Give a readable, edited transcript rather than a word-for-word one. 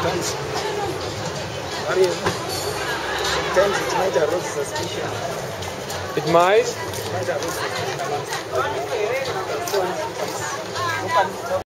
Sometimes it might arouse suspicion. It might? It might arouse suspicion amongst people.